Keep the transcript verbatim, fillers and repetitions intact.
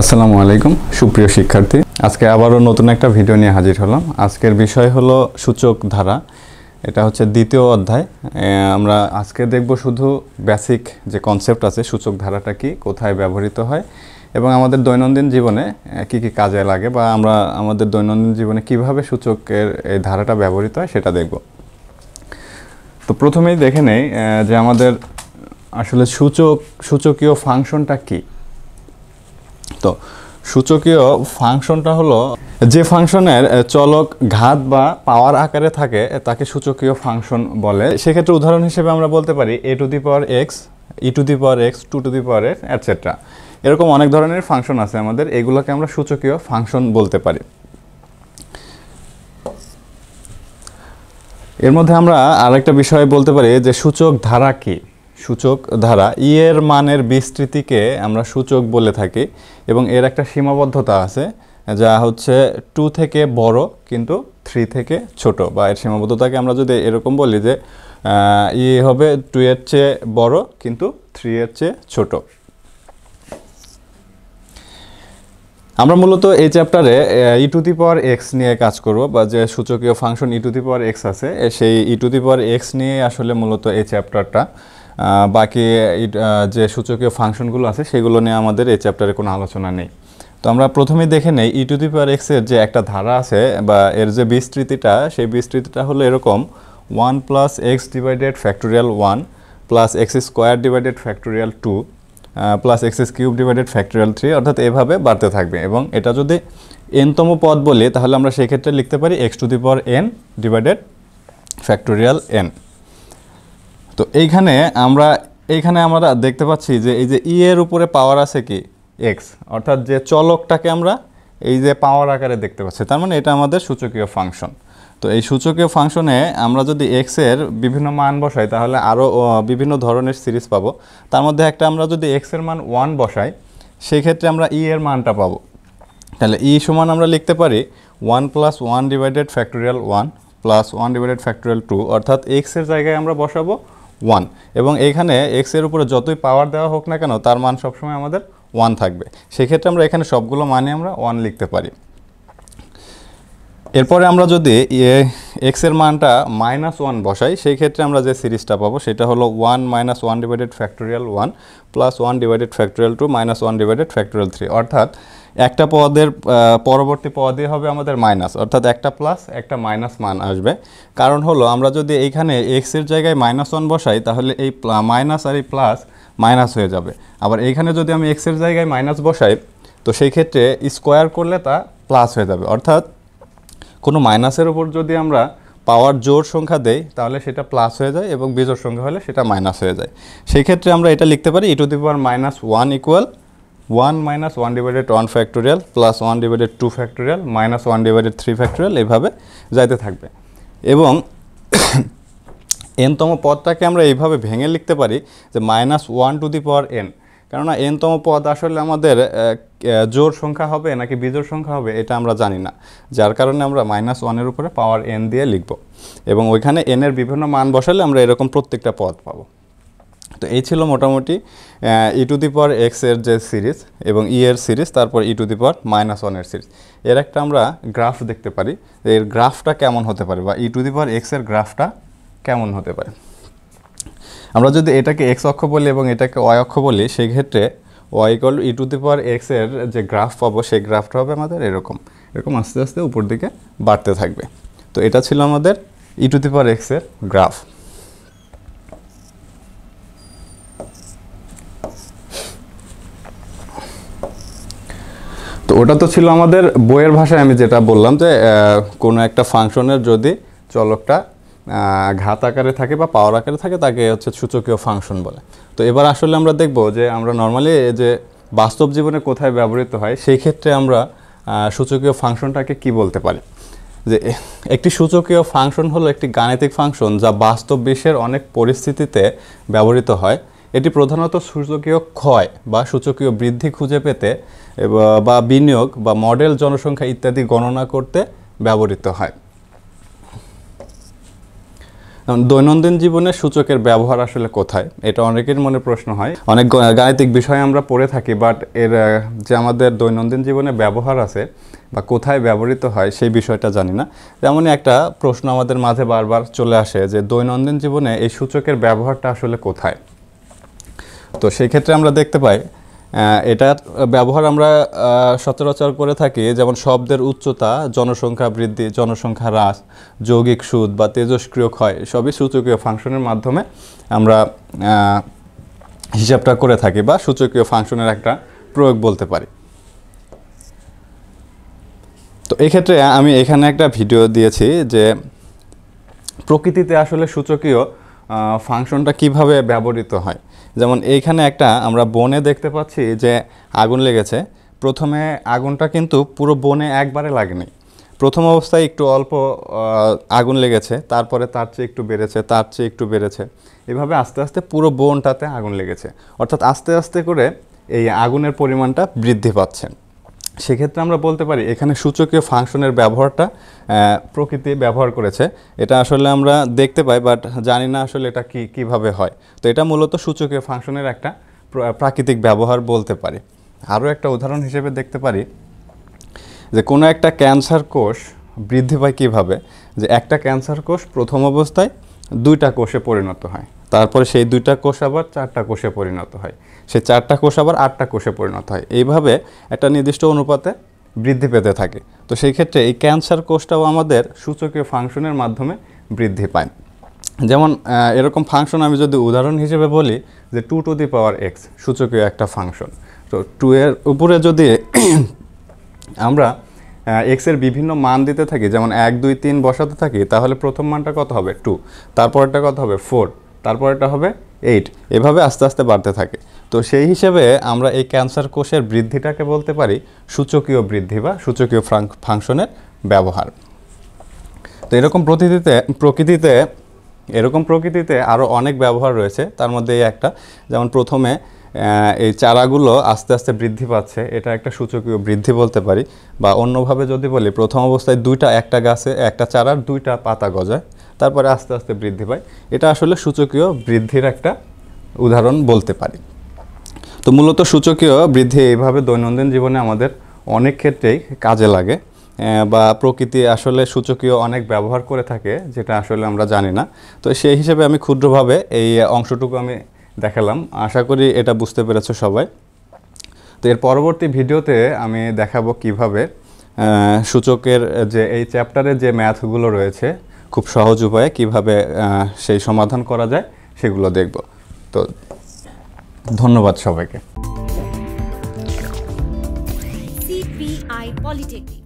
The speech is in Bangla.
আসসালামু আলাইকুম সুপ্রিয় শিক্ষার্থী, আজকে আবারও নতুন একটা ভিডিও নিয়ে হাজির হলাম। আজকের বিষয় হলো সূচক ধারা। এটা হচ্ছে দ্বিতীয় অধ্যায়। আমরা আজকে দেখব শুধু বেসিক যে কনসেপ্ট আছে, সূচক ধারাটা কি, কোথায় ব্যবহৃত হয় এবং আমাদের দৈনন্দিন জীবনে কি কি কাজে লাগে বা আমরা আমাদের দৈনন্দিন জীবনে কিভাবে সূচকের এই ধারাটা ব্যবহৃত হয় সেটা দেখব। তো প্রথমেই দেখে নেই যে আমাদের আসলে সূচক সূচকীয় ফাংশনটা কি। তো সূচকীয় ফাংশনটা হলো যে ফাংশনের চলক ঘাত বা পাওয়ার আকারে থাকে তাকে সূচকীয় ফাংশন বলে। সেক্ষেত্রে উদাহরণ হিসেবে আমরা বলতে পারি a to the power x, e to the power x, two to the power x, etcetera. এরকম অনেক ধরনের ফাংশন আছে আমাদের, এগুলোকে আমরা সূচকীয় ফাংশন বলতে পারি। এর মধ্যে আমরা আরেকটা বিষয় বলতে পারি যে সূচক ধারা কি। সূচক ধারা ই এর মানের বিস্তৃতিকে আমরা সূচক বলে থাকি এবং এর একটা সীমাবদ্ধতা আছে যা হচ্ছে টু থেকে বড় কিন্তু থ্রি থেকে ছোট, বা এর সীমাবদ্ধতাকে আমরা যদি এরকম বলি যে ই হবে টু এর চেয়ে বড় কিন্তু থ্রি এর চেয়ে ছোট। আমরা মূলত এই চ্যাপ্টারে ই টু দি পাওয়ার এক্স নিয়ে কাজ করব, বা যে সূচকীয় function e to the power x আছে সেই ই টু দি পাওয়ার এক্স নিয়ে আসলে মূলত এই চ্যাপ্টারটা। বাকি যে সূচকীয় ফাংশনগুলো আছে সেগুলো নিয়ে আমাদের এই চ্যাপ্টারে কোনো আলোচনা নেই। তো আমরা প্রথমেই দেখে নেই ই টু দি পাওয়ার এক্সের যে একটা ধারা আছে বা এর যে বিস্তৃতিটা, সেই বিস্তৃতিটা হলো এরকম one plus x divided factorial one plus x square divided factorial two plus x cube divided factorial three, অর্থাৎ এভাবে বাড়তে থাকবে। এবং এটা যদি এনতম পদ বলি তাহলে আমরা সেক্ষেত্রে লিখতে পারি x to the power n divided factorial n. তো এইখানে আমরা এইখানে আমরা দেখতে পাচ্ছি যে এই যে ই এর উপরে পাওয়ার আছে কি এক্স, অর্থাৎ যে চলকটাকে আমরা এই যে পাওয়ার আকারে দেখতে পাচ্ছি, তার মানে এটা আমাদের সূচকীয় ফাংশন। তো এই সূচকীয় ফাংশনে আমরা যদি এক্স এর বিভিন্ন মান বসাই তাহলে আরও বিভিন্ন ধরনের সিরিজ পাবো। তার মধ্যে একটা আমরা যদি এক্স এর মান ওয়ান বসাই সেই ক্ষেত্রে আমরা ই এর মানটা পাবো। তাহলে ই সমান আমরা লিখতে পারি one plus one divided factorial one plus one divided factorial two, অর্থাৎ এক্স এর জায়গায় আমরা বসাবো ওয়ান, এবং এইখানে এক্স এর উপরে যতই পাওয়ার দেওয়া হোক না কেন তার মান সবসময় আমাদের ওয়ান থাকবে। সেক্ষেত্রে আমরা এখানে সবগুলো মানে আমরা ওয়ান লিখতে পারি। এরপরে আমরা যদি এক্স এর মানটা মাইনাস ওয়ান বসাই সেই ক্ষেত্রে আমরা যে সিরিজটা পাবো সেটা হলো one minus one divided factorial one plus one divided factorial two minus one divided factorial three, অর্থাৎ একটা পদের পরবর্তী পদে হবে আমাদের মাইনাস, অর্থাৎ একটা প্লাস একটা মাইনাস মান আসবে। কারণ হলো আমরা যদি এইখানে এক্স এর জায়গায় মাইনাস ওয়ান বসাই তাহলে এই মাইনাস আর এই প্লাস মাইনাস হয়ে যাবে। আবার এইখানে যদি আমি এক্স এর জায়গায় মাইনাস বসাই তো সেই ক্ষেত্রে স্কোয়ার করলে তা প্লাস হয়ে যাবে, অর্থাৎ কোনো মাইনাসের উপর যদি আমরা পাওয়ার জোড় সংখ্যা দেই তাহলে সেটা প্লাস হয়ে যায় এবং বিজোড় সংখ্যা হলে সেটা মাইনাস হয়ে যায়। সেই ক্ষেত্রে আমরা এটা লিখতে পারি e to the power minus one equal one minus one divided one factorial plus one divided two factorial minus one divided three factorial, এইভাবে যাইতে থাকবে। এবং এনতম পদটাকে আমরা এইভাবে ভেঙে লিখতে পারি যে minus one to the power n, কেননা এনতম পদ আসলে আমাদের জোড় সংখ্যা হবে নাকি বিজোড় সংখ্যা হবে এটা আমরা জানি না, যার কারণে আমরা মাইনাস ওয়ানের উপরে পাওয়ার এন দিয়ে লিখব এবং ওইখানে এনের বিভিন্ন মান বসালে আমরা এরকম প্রত্যেকটা পদ পাবো। তো এই ছিল মোটামুটি ই টু দি পাওয়ার এক্স এর যে সিরিজ এবং ই এর সিরিজ, তারপর e to the power minus ওয়ানের সিরিজ। এর একটা আমরা গ্রাফ দেখতে পারি, এর গ্রাফটা কেমন হতে পারে বা ই টু দি পাওয়ার এক্স এর গ্রাফটা কেমন হতে পারে। আমরা যদি এটাকে এক্স অক্ষ বলি এবং এটাকে ওয়াই অক্ষ বলি সেই ক্ষেত্রে y equal e to the power x এর যে গ্রাফ পাবো সেই গ্রাফটা হবে আমাদের এরকম এরকম আস্তে আস্তে উপর দিকে বাড়তে থাকবে। তো এটা ছিল আমাদের e to the power x এর গ্রাফ। তো ওটা তো ছিল আমাদের বইয়ের ভাষায় আমি যেটা বললাম যে কোনো একটা ফাংশনের যদি চলকটা ঘাত আকারে থাকে বা পাওয়ার আকারে থাকে তাকে হচ্ছে সূচকীয় ফাংশন বলে। তো এবার আসলে আমরা দেখব যে আমরা নর্মালি যে বাস্তব জীবনে কোথায় ব্যবহৃত হয় সেই ক্ষেত্রে আমরা সূচকীয় ফাংশনটাকে কি বলতে পারি। যে একটি সূচকীয় ফাংশন হলো একটি গাণিতিক ফাংশন যা বাস্তব বিশ্বের অনেক পরিস্থিতিতে ব্যবহৃত হয়। এটি প্রধানত সূচকীয় ক্ষয় বা সূচকীয় বৃদ্ধি খুঁজে পেতে বা বিনিয়োগ বা মডেল জনসংখ্যা ইত্যাদি গণনা করতে ব্যবহৃত হয়। দৈনন্দিন জীবনে সূচকের ব্যবহার আসলে কোথায়, এটা অনেকের মনে প্রশ্ন হয়। অনেক গাণিতিক বিষয় আমরা পড়ে থাকি, বাট এর যে আমাদের দৈনন্দিন জীবনে ব্যবহার আছে বা কোথায় ব্যবহৃত হয় সেই বিষয়টা জানি না। তেমনই একটা প্রশ্ন আমাদের মাঝে বারবার চলে আসে যে দৈনন্দিন জীবনে এই সূচকের ব্যবহারটা আসলে কোথায়। তো সেই ক্ষেত্রে আমরা দেখতে পাই এটার ব্যবহার আমরা সচরাচর করে থাকি, যেমন শব্দের উচ্চতা, জনসংখ্যা বৃদ্ধি, জনসংখ্যা হ্রাস, যৌগিক সুদ বা তেজস্ক্রিয় ক্ষয়, সবই সূচকীয় ফাংশনের মাধ্যমে আমরা হিসাবটা করে থাকি বা সূচকীয় ফাংশনের একটা প্রয়োগ বলতে পারি। তো এই ক্ষেত্রে আমি এখানে একটা ভিডিও দিয়েছি যে প্রকৃতিতে আসলে সূচকীয় ফাংশনটা কিভাবে ব্যবহৃত হয়। যেমন এইখানে একটা আমরা বনে দেখতে পাচ্ছি যে আগুন লেগেছে। প্রথমে আগুনটা কিন্তু পুরো বনে একবারে লাগেনি, প্রথম অবস্থায় একটু অল্প আগুন লেগেছে, তারপরে তার চেয়ে একটু বেড়েছে, তার চেয়ে একটু বেড়েছে, এভাবে আস্তে আস্তে পুরো বনটাতে আগুন লেগেছে। অর্থাৎ আস্তে আস্তে করে এই আগুনের পরিমাণটা বৃদ্ধি পাচ্ছে। সেক্ষেত্রে আমরা বলতে পারি এখানে সূচকীয় ফাংশনের ব্যবহারটা প্রকৃতি ব্যবহার করেছে। এটা আসলে আমরা দেখতে পাই, বাট জানি না আসলে এটা কি কিভাবে হয়। তো এটা মূলত সূচকীয় ফাংশনের একটা প্রাকৃতিক ব্যবহার বলতে পারি। আরও একটা উদাহরণ হিসেবে দেখতে পারি যে কোনো একটা ক্যান্সার কোষ বৃদ্ধি পায় কীভাবে, যে একটা ক্যান্সার কোষ প্রথম অবস্থায় দুইটা কোষে পরিণত হয়, তারপরে সেই দুইটা কোষ আবার চারটা কোষে পরিণত হয়, সেই চারটা কোষ আবার আটটা কোষে পরিণত হয়, এইভাবে একটা নির্দিষ্ট অনুপাতে বৃদ্ধি পেতে থাকে। তো সেই ক্ষেত্রে এই ক্যান্সার কোষটাও আমাদের সূচকীয় ফাংশনের মাধ্যমে বৃদ্ধি পায়। যেমন এরকম ফাংশন আমি যদি উদাহরণ হিসেবে বলি যে two to the power x সূচকীয় একটা ফাংশন। তো টু এর উপরে যদি আমরা এক্সের বিভিন্ন মান দিতে থাকি, যেমন এক দুই তিন বসাতে থাকি, তাহলে প্রথম মানটা কত হবে টু, তারপরটা কত হবে ফোর, তারপরটা হবে এইট, এভাবে আস্তে আস্তে বাড়তে থাকে। তো সেই হিসেবে আমরা এই ক্যান্সার কোষের বৃদ্ধিটাকে বলতে পারি সূচকীয় বৃদ্ধি বা সূচকীয় ফাংশনের ব্যবহার। তো এরকম প্রকৃতিতে প্রকৃতিতে এরকম প্রকৃতিতে আরও অনেক ব্যবহার রয়েছে, তার মধ্যে এই একটা, যেমন প্রথমে এই চারাগুলো আস্তে আস্তে বৃদ্ধি পাচ্ছে, এটা একটা সূচকীয় বৃদ্ধি বলতে পারি। বা অন্যভাবে যদি বলি প্রথম অবস্থায় দুইটা একটা গাছে একটা চারার দুইটা পাতা গজায়, তারপরে আস্তে আস্তে বৃদ্ধি পায়, এটা আসলে সূচকীয় বৃদ্ধির একটা উদাহরণ বলতে পারি। তো মূলত সূচকীয় বৃদ্ধি এইভাবে দৈনন্দিন জীবনে আমাদের অনেক ক্ষেত্রেই কাজে লাগে, বা প্রকৃতি আসলে সূচকীয় অনেক ব্যবহার করে থাকে, যেটা আসলে আমরা জানি না। তো সেই হিসেবে আমি ক্ষুদ্রভাবে এই অংশটুকু আমি দেখালাম, আশা করি এটা বুঝতে পেরেছো সবাই। তো এর পরবর্তী ভিডিওতে আমি দেখাবো কিভাবে সূচকের যে এই চ্যাপ্টারে যে ম্যাথগুলো রয়েছে খুব সহজ উপায়ে কিভাবে সেই সমাধান করা যায় সেগুলো দেখব। তো ধন্যবাদ সবাইকে। C P I Polytechnic।